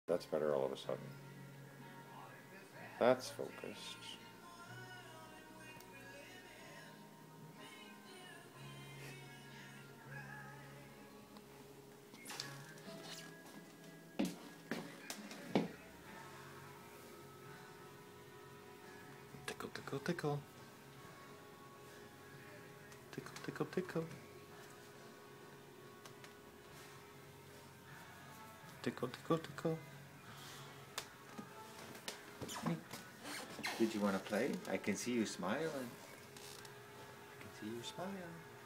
That's better all of a sudden. That's focused. Tickle, tickle, tickle. Tickle, tickle, tickle. Tickle, tickle, tickle. Did you want to play? I can see you smiling. I can see you smiling.